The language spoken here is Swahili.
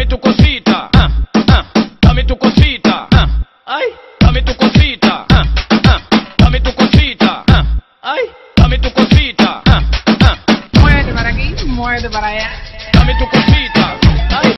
tu cosita, dame tu cosita, ay, dame tu cosita, dame tu cosita, ay, dame tu cosita, Muévete para aquí, muévete para allá. dame tu cosita.